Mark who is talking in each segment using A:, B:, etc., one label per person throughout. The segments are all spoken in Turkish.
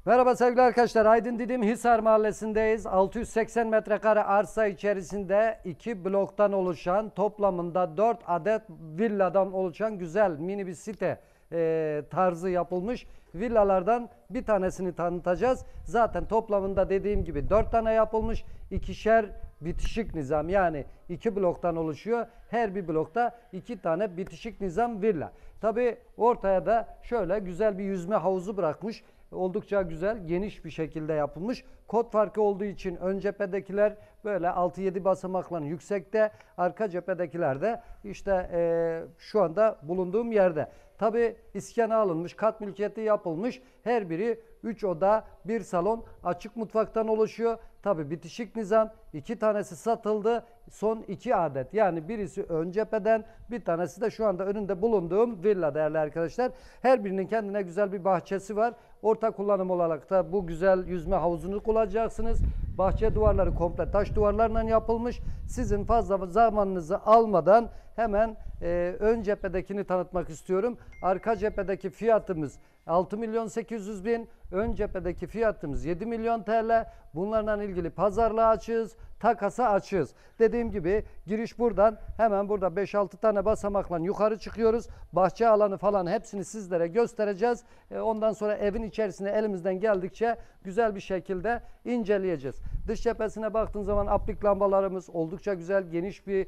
A: Merhaba sevgili arkadaşlar. Aydın Didim Hisar Mahallesi'ndeyiz. 680 metrekare arsa içerisinde 2 bloktan oluşan, toplamında 4 adet villadan oluşan güzel mini bir site tarzı yapılmış villalardan bir tanesini tanıtacağız. Zaten toplamında dediğim gibi 4 tane yapılmış, ikişer bitişik nizam, yani 2 bloktan oluşuyor. Her bir blokta 2 tane bitişik nizam villa. Tabi ortaya da şöyle güzel bir yüzme havuzu bırakmış. Oldukça güzel, geniş bir şekilde yapılmış. Kod farkı olduğu için ön cephedekiler böyle 6-7 basamakla yüksekte, arka cephedekiler de işte şu anda bulunduğum yerde. Tabi iskana alınmış, kat mülkiyeti yapılmış. Her biri 3 oda, 1 salon, açık mutfaktan oluşuyor. Tabi bitişik nizam, 2 tanesi satıldı. Son 2 adet, yani birisi ön cepheden, bir tanesi de şu anda önünde bulunduğum villa değerli arkadaşlar. Her birinin kendine güzel bir bahçesi var. Ortak kullanım olarak da bu güzel yüzme havuzunu kullanacaksınız. Bahçe duvarları komple taş duvarlarla yapılmış. Sizin fazla zamanınızı almadan hemen ön cephedekini tanıtmak istiyorum. Arka cephedeki fiyatımız 6 milyon 800 bin, ön cephedeki fiyatımız 7 milyon TL. Bunlarla ilgili pazarlığa açığız, takasa açığız. Dediğim gibi giriş buradan, hemen burada 5-6 tane basamakla yukarı çıkıyoruz. Bahçe alanı falan hepsini sizlere göstereceğiz. Ondan sonra evin içerisine elimizden geldikçe güzel bir şekilde inceleyeceğiz. Dış cephesine baktığın zaman aplik lambalarımız oldukça güzel, geniş bir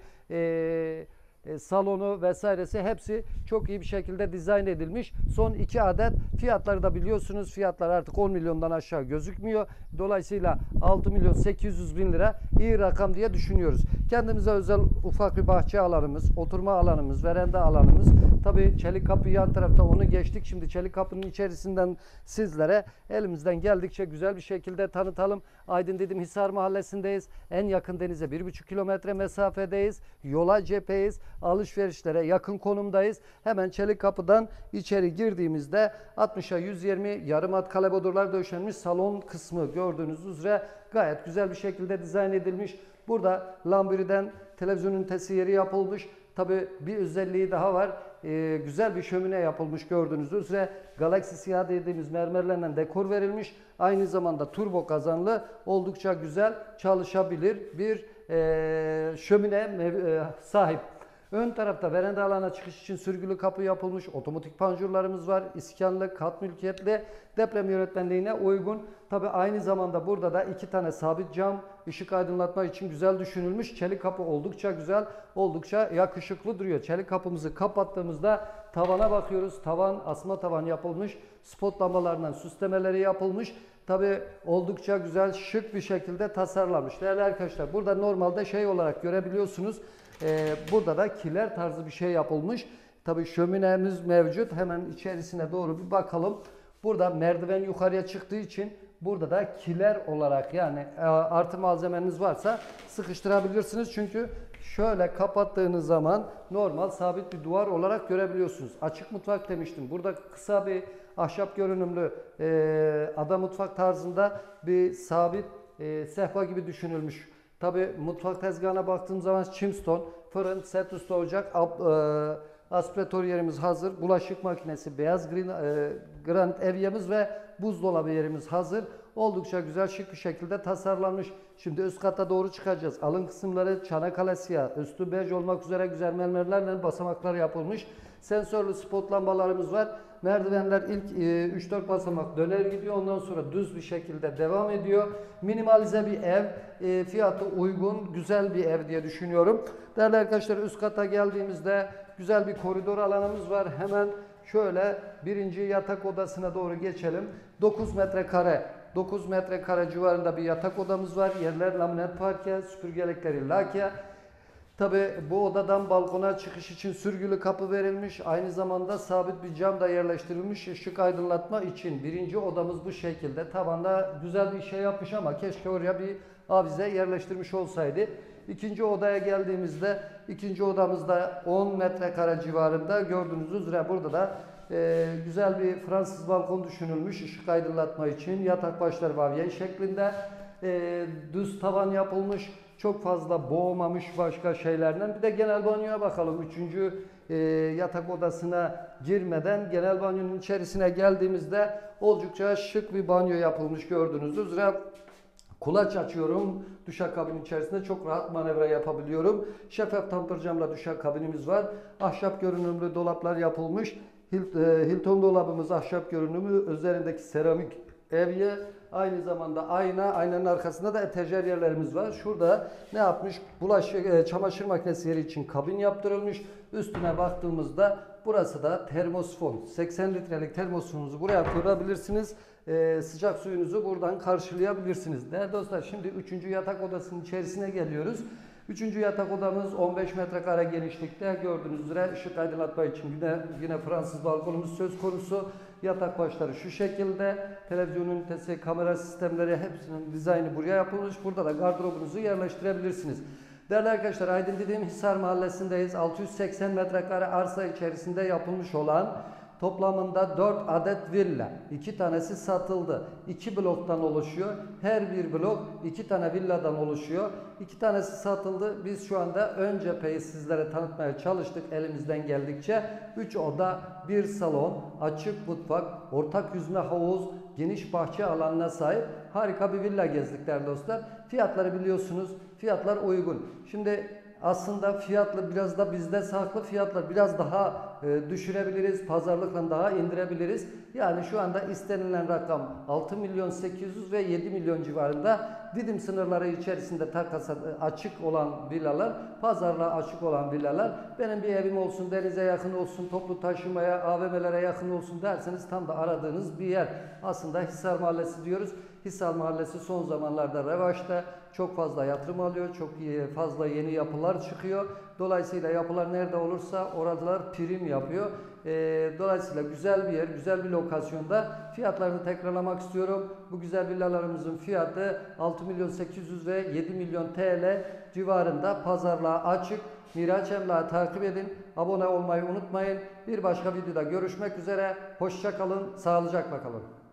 A: salonu vesairesi hepsi çok iyi bir şekilde dizayn edilmiş. Son 2 adet, fiyatları da biliyorsunuz, fiyatlar artık 10 milyondan aşağı gözükmüyor. Dolayısıyla 6 milyon 800 bin lira iyi rakam diye düşünüyoruz. Kendimize özel ufak bir bahçe alanımız, oturma alanımız, veranda alanımız. Tabii çelik kapı yan tarafta, onu geçtik. Şimdi çelik kapının içerisinden sizlere elimizden geldikçe güzel bir şekilde tanıtalım. Aydın Didim Hisar Mahallesi'ndeyiz. En yakın denize 1,5 kilometre mesafedeyiz. Yola cepheyiz. Alışverişlere yakın konumdayız. Hemen çelik kapıdan içeri girdiğimizde 60'a 120 yarım at kalebodurlar döşenmiş salon kısmı gördüğünüz üzere gayet güzel bir şekilde dizayn edilmiş. Burada lambiriden televizyon ünitesi yeri yapılmış. Tabi bir özelliği daha var. Güzel bir şömine yapılmış gördüğünüz üzere. Galaxy siyah dediğimiz mermerlerle dekor verilmiş. Aynı zamanda turbo kazanlı, oldukça güzel çalışabilir bir şömine sahip. Ön tarafta veranda alana çıkış için sürgülü kapı yapılmış. Otomatik panjurlarımız var. İskanlı, kat mülkiyetli, deprem yönetmenliğine uygun. Tabi aynı zamanda burada da 2 tane sabit cam, ışık aydınlatma için güzel düşünülmüş. Çelik kapı oldukça güzel, oldukça yakışıklı duruyor. Çelik kapımızı kapattığımızda tavana bakıyoruz. Tavan, asma tavan yapılmış. Spot lambalarından süslemeleri yapılmış. Tabi oldukça güzel, şık bir şekilde tasarlanmış. Değerli arkadaşlar, burada normalde şey olarak görebiliyorsunuz. Burada da kiler tarzı bir şey yapılmış. Tabii şöminemiz mevcut. Hemen içerisine doğru bir bakalım. Burada merdiven yukarıya çıktığı için burada da kiler olarak, yani artı malzemeniz varsa sıkıştırabilirsiniz. Çünkü şöyle kapattığınız zaman normal sabit bir duvar olarak görebiliyorsunuz. Açık mutfak demiştim. Burada kısa bir ahşap görünümlü ada mutfak tarzında bir sabit sehpa gibi düşünülmüş. Tabi mutfak tezgahına baktığım zaman Chimstone, fırın, set üstü ocak, aspiratör yerimiz hazır. Bulaşık makinesi, beyaz granit evyemiz ve buzdolabı yerimiz hazır. Oldukça güzel, şık bir şekilde tasarlanmış. Şimdi üst kata doğru çıkacağız. Alın kısımları Çanakkale siyah, üstü bej olmak üzere güzel mermerlerle basamaklar yapılmış. Sensörlü spot lambalarımız var. Merdivenler ilk 3-4 basamak döner gidiyor. Ondan sonra düz bir şekilde devam ediyor. Minimalize bir ev. Fiyatı uygun, güzel bir ev diye düşünüyorum. Değerli arkadaşlar, üst kata geldiğimizde güzel bir koridor alanımız var. Hemen şöyle birinci yatak odasına doğru geçelim. 9 metrekare. 9 metrekare civarında bir yatak odamız var. Yerler laminat parke, süpürgelikleri lake. Tabi bu odadan balkona çıkış için sürgülü kapı verilmiş. Aynı zamanda sabit bir cam da yerleştirilmiş ışık aydınlatma için. Birinci odamız bu şekilde. Tavanda güzel bir şey yapmış ama keşke oraya bir avize yerleştirmiş olsaydı. İkinci odaya geldiğimizde ikinci odamızda 10 metrekare civarında gördüğünüz üzere burada da güzel bir Fransız balkon düşünülmüş ışık aydınlatma için. Yatak başları var Y şeklinde. Düz tavan yapılmış. Çok fazla boğmamış başka şeylerden. Bir de genel banyoya bakalım. Üçüncü yatak odasına girmeden genel banyonun içerisine geldiğimizde oldukça şık bir banyo yapılmış gördüğünüz üzere. Kulaç açıyorum. Duşakabin içerisinde çok rahat manevra yapabiliyorum. Şeffaf tampır camla duşakabinimiz var. Ahşap görünümlü dolaplar yapılmış. Hilton dolabımız ahşap görünümlü. Üzerindeki seramik evye. Aynı zamanda aynanın arkasında da etajer yerlerimiz var. Şurada ne yapmış? Çamaşır makinesi yeri için kabin yaptırılmış. Üstüne baktığımızda burası da termosifon. 80 litrelik termosifonunuzu buraya kurabilirsiniz. Sıcak suyunuzu buradan karşılayabilirsiniz. Değerli dostlar, şimdi 3. yatak odasının içerisine geliyoruz. 3. yatak odamız 15 metrekare genişlikte. Gördüğünüz üzere ışık aydınlatma için yine Fransız balkonumuz söz konusu. Yatak başları şu şekilde. Televizyon ünitesi, kamera sistemleri hepsinin dizaynı buraya yapılmış. Burada da gardırobunuzu yerleştirebilirsiniz. Değerli arkadaşlar, Aydın dediğim Hisar Mahallesi'ndeyiz. 680 metrekare arsa içerisinde yapılmış olan toplamında 4 adet villa. 2 tanesi satıldı. 2 bloktan oluşuyor. Her bir blok 2 tane villadan oluşuyor. 2 tanesi satıldı. Biz şu anda ön cepheyi sizlere tanıtmaya çalıştık elimizden geldikçe. 3 oda, 1 salon, açık mutfak, ortak yüzme havuz, geniş bahçe alanına sahip harika bir villa gezdik değerli dostlar. Fiyatları biliyorsunuz. Fiyatlar uygun. Şimdi aslında fiyatlı biraz da bizde saklı, fiyatlar biraz daha düşürebiliriz, pazarlıkla daha indirebiliriz. Yani şu anda istenilen rakam 6 milyon 800 ve 7 milyon civarında. Didim sınırları içerisinde takasa açık olan villalar, pazarlığa açık olan villalar. Benim bir evim olsun, denize yakın olsun, toplu taşımaya, AVM'lere yakın olsun derseniz tam da aradığınız bir yer. Aslında Hisar Mahallesi diyoruz. Hisar Mahallesi son zamanlarda revaçta. Çok fazla yatırım alıyor, çok fazla yeni yapılar çıkıyor. Dolayısıyla yapılar nerede olursa oralar prim yapıyor. Dolayısıyla güzel bir yer, güzel bir lokasyonda. Fiyatlarını tekrarlamak istiyorum. Bu güzel villalarımızın fiyatı 6 milyon 800 ve 7 milyon TL civarında. Pazarlığa açık. Miraç Emlak'ı takip edin. Abone olmayı unutmayın. Bir başka videoda görüşmek üzere. Hoşça kalın, sağlıcakla kalın.